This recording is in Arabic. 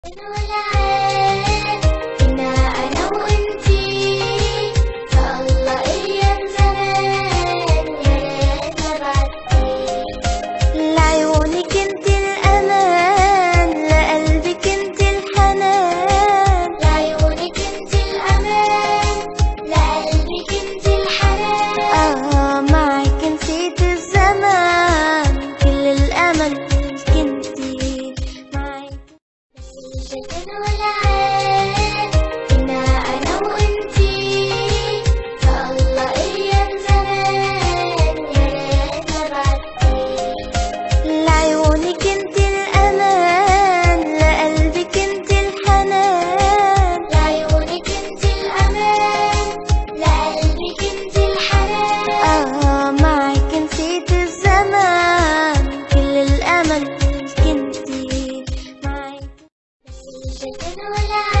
لعيونك انت الأمان، لقلبك انت الحنان. لعيونك انت الأمان، لقلبك انت الحنان. معاك نسيت الزمان، كل الأمل كنتي معاك. الجنان والعين كنا أنا وانتي، فالله أيام زمان يا ريتنا بعدتي. لعيونك انت الأمان، لقلبك انت الحنان. لعيونك انت الأمان، لقلبك انت الحنان. معاك نسيت الزمان، كل الأمل كنتي معاك. الجنان والعين